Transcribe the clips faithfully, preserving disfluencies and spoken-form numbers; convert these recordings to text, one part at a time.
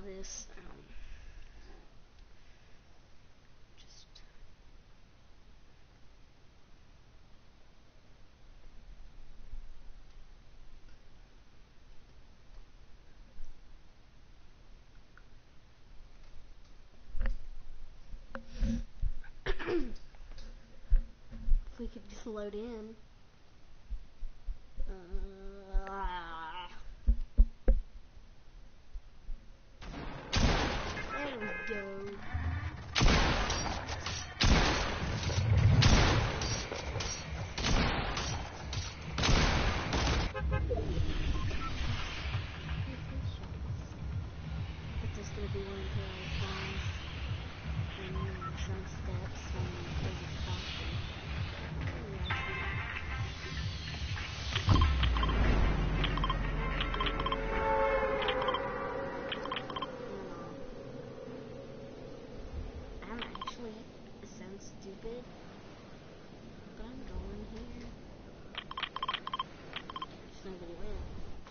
this. Um, just if we could just load in. Uh, there we go. It's just gonna be one of those songs and some steps and maybe something. I'm actually, it sounds stupid, but I'm going here. There's nobody with.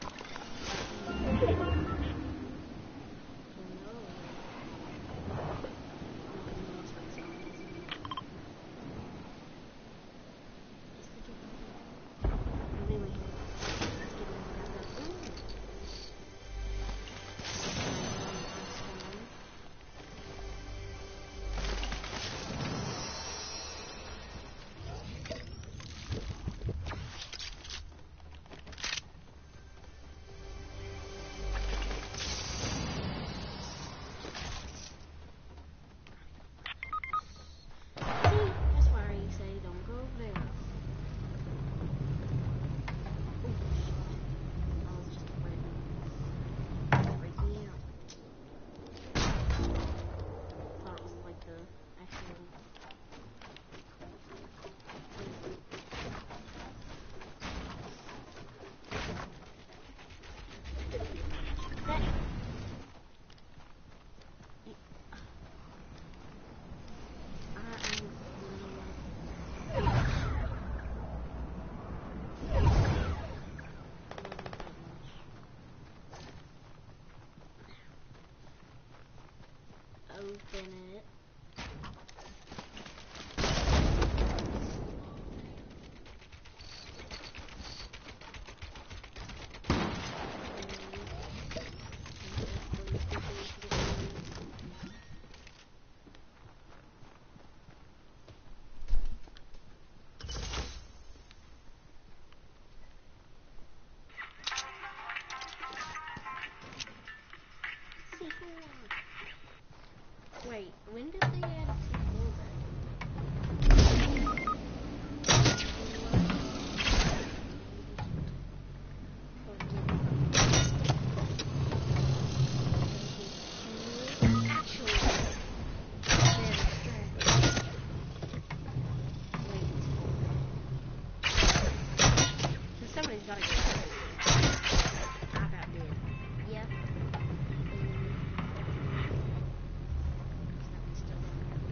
Open it. Wait, when did they add C four back? Actually, wait. So somebody's gotta get it. I gotta do it. Yep. Still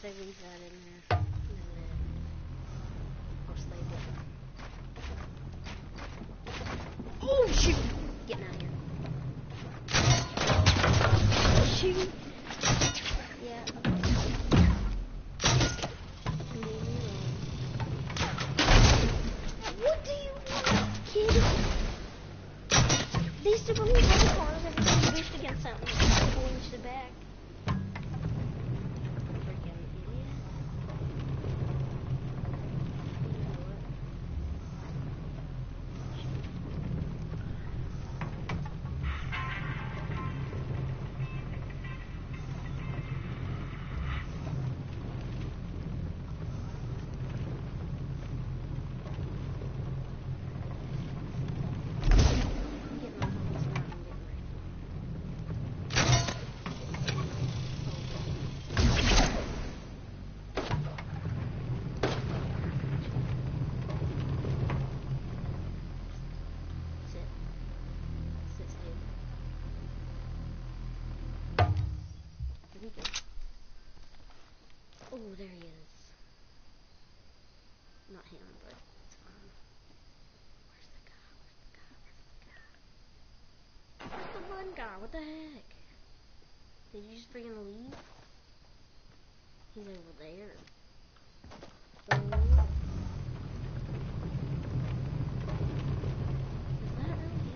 they leave that in there, then it, of course they didn't. Oh shoot! Getting out of here. Shoot! Yeah. What do you want, kid? These super moves on the cars every time you boost against something, it points the back. Freaking idiot. Oh, there he is. Not him, but it's fine. Where's the guy? Where's the guy? Where's the guy? Where's the one guy? What the heck? Did you just freaking leave? He's over there. Oh. Is that really him?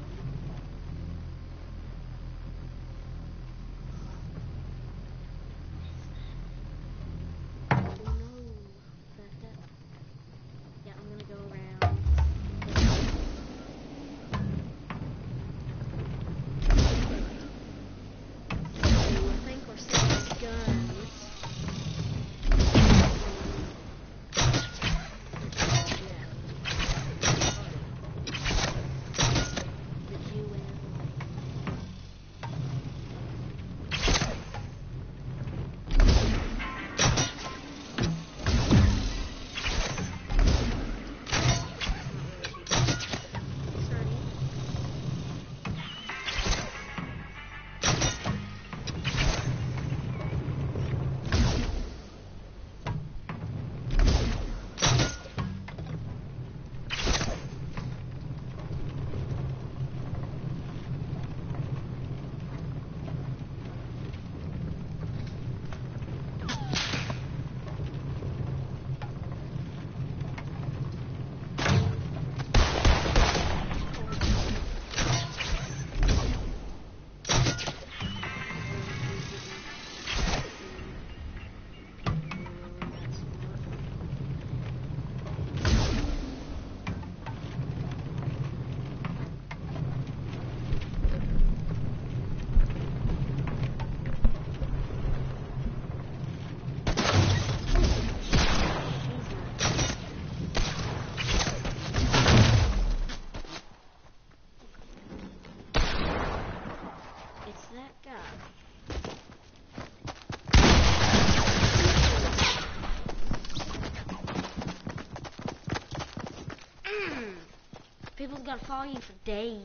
People's gonna follow you for days.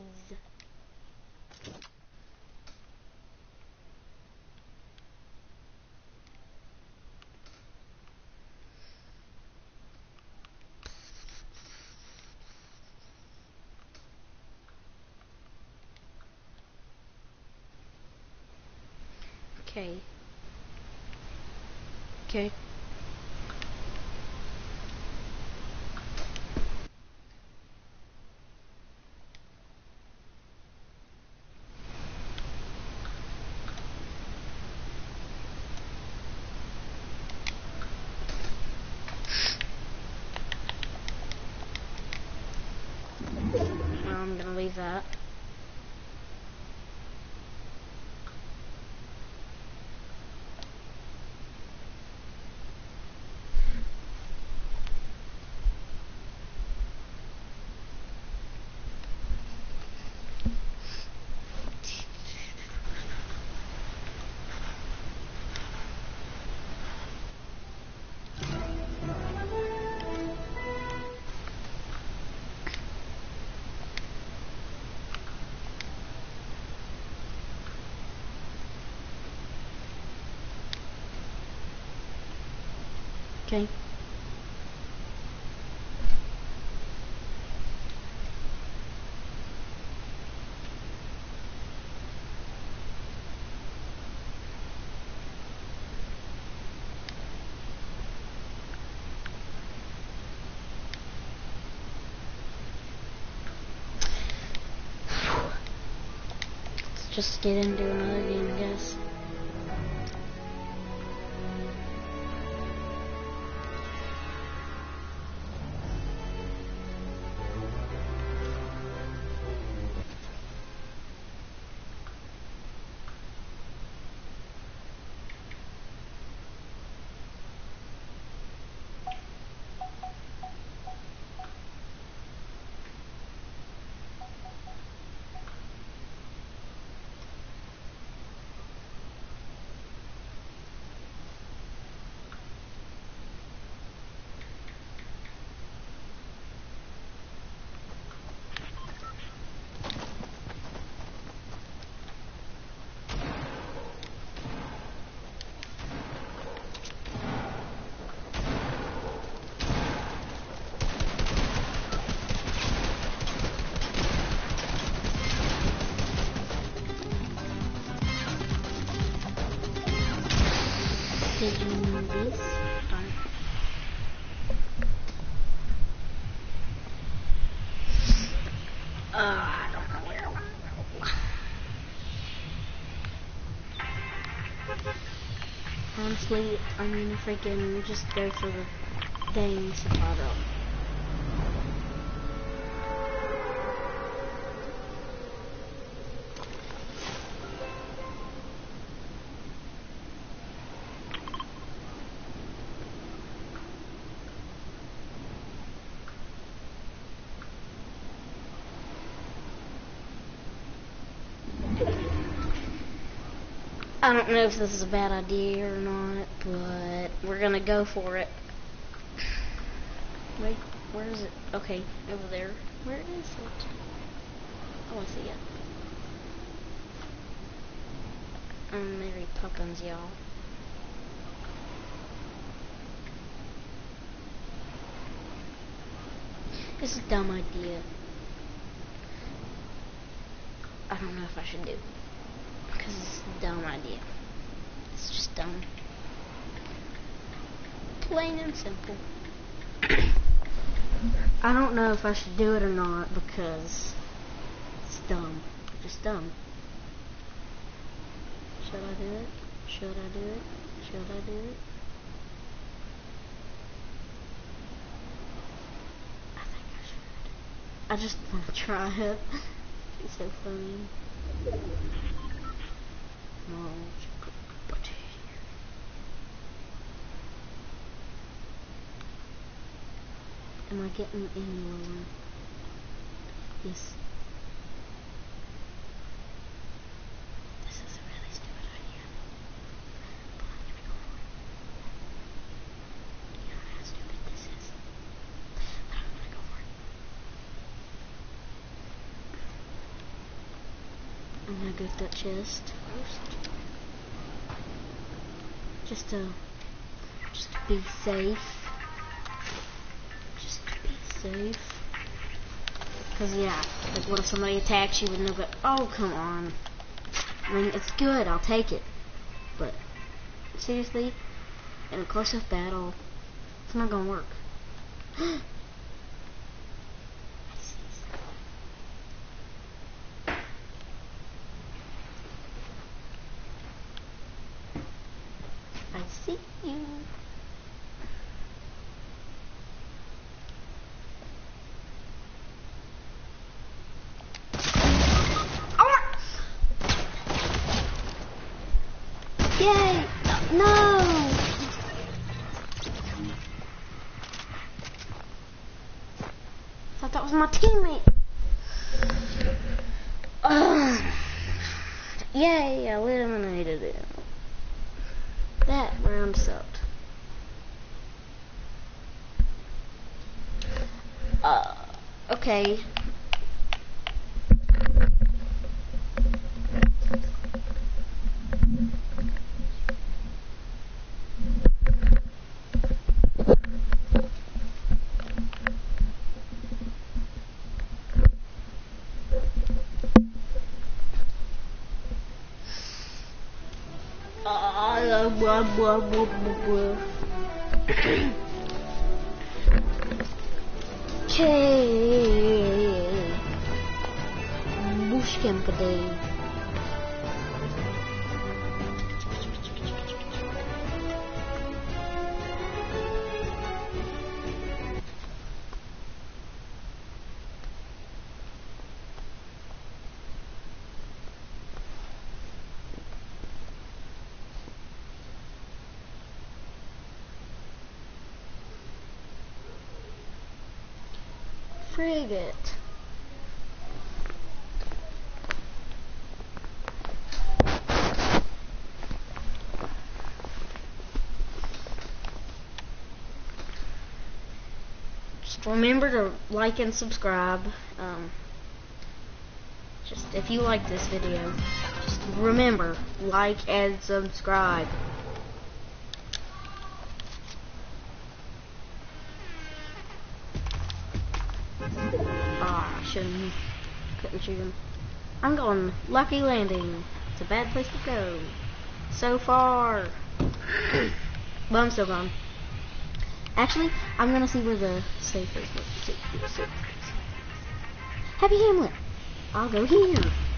Okay. Okay. Well, I'm gonna leave that. Okay. Let's just get into another game, I guess. Did you know this? Fun. Uh, I don't know where. Honestly, I'm gonna freaking just go for the dang Citadel. I don't know if this is a bad idea or not, but we're gonna go for it. Wait, where is it? Okay, over there. Where is it? I wanna see it. Um, Mary Poppins, y'all. This is a dumb idea. I don't know if I should do. Because it's a dumb idea. It's just dumb. Plain and simple. I don't know if I should do it or not because it's dumb. Just dumb. Should I do it? Should I do it? Should I do it? I think I should. I just want to try it. It's so funny. No, but am I getting any lower? Yes. This is a really stupid idea. But I'm gonna go for it. You don't know how stupid this is. But I'm gonna go for it. I'm gonna go to that chest first. Just to, just to be safe. Just to be safe. Cause yeah, like what if somebody attacks you with no gun? Oh, come on. I mean, it's good, I'll take it. But, seriously, in a close-up battle, it's not gonna work. I see you. Oh! Yay! No! I thought that was my teammate. Ugh. Yay! I eliminated him. That round sucked. Uh, okay. Uh, blah, blah, blah, blah, blah. Okay. Bushcamp day. Frigate. Just remember to like and subscribe. Um, just if you like this video, just remember, like and subscribe. Shouldn't, couldn't shoot him. I'm going Lucky Landing. It's a bad place to go. So far. But I'm still gone. Actually, I'm gonna see where the safe is. Let's see. Let's see. Happy Hamlet. I'll go here.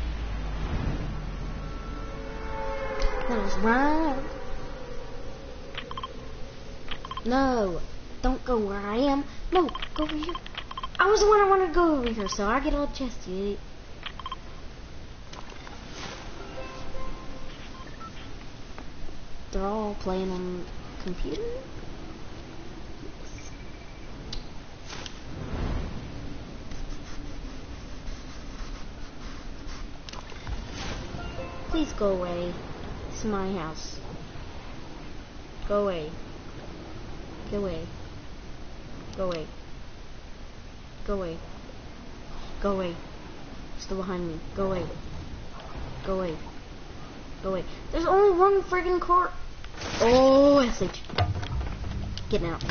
That was right. No, don't go where I am. No, go over here. I was the one I wanted to go over here, so I get all chesty. They're all playing on computer. Please go away. This is my house. Go away. Go away. Go away. Go away. Go away. Still behind me. Go away. Go away. Go away. There's only one friggin' car. Oh, S H. Getting out.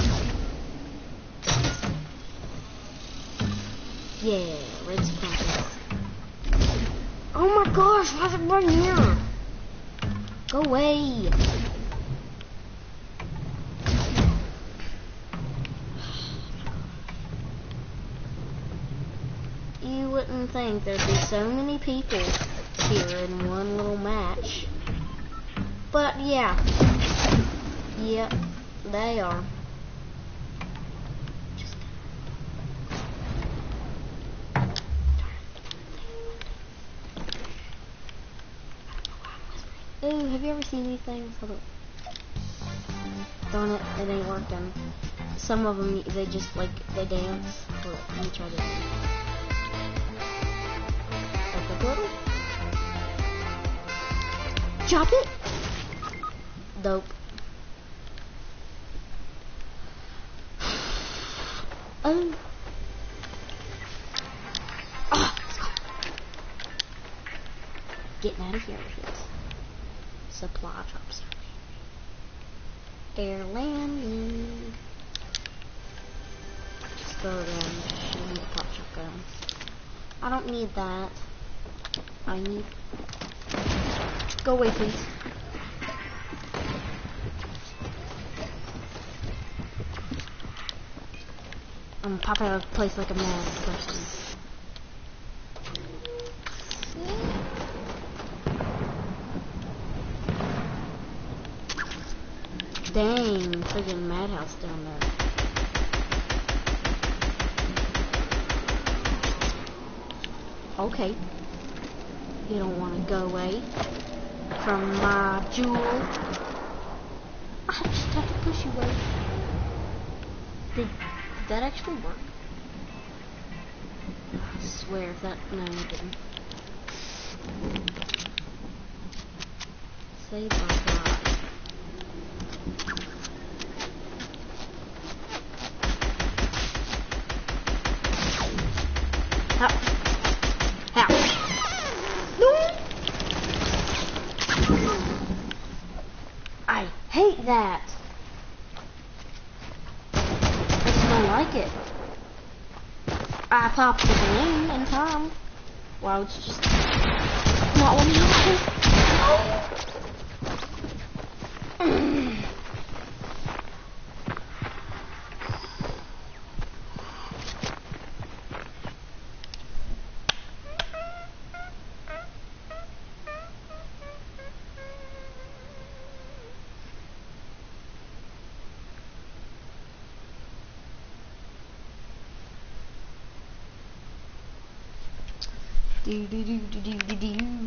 Yeah, red spot. Oh my gosh, why is it right here? Go away. You wouldn't think there'd be so many people here in one little match. But yeah. Yep, they are. Just Ooh, have you ever seen these things? Hold up. Darn it, it ain't working. Some of them, they just like, they dance. Hold up, let me try this. Like a little. Chop it! Dope. Um. Oh, let's go. Getting out of here with this. Supply drops. Air landing. Just go around shooting the pop shotgun. I don't need that. I need. Go away, please. I'm gonna pop out of place like a mad person. Dang, friggin' madhouse down there. Okay. You don't want to go away from my jewel. I just have to push you away. Did, did that actually work? I swear if that... No, it didn't. Save my God. How? How? No! I hate that. I just don't like it. I popped the balloon in time. Wow, it's just not what you want. Do do do do do do do.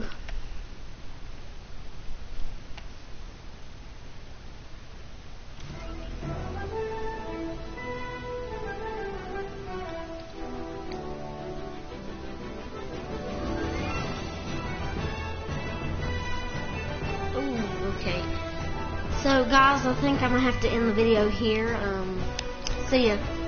Okay. So guys, I think I'm gonna have to end the video here. Um, see ya.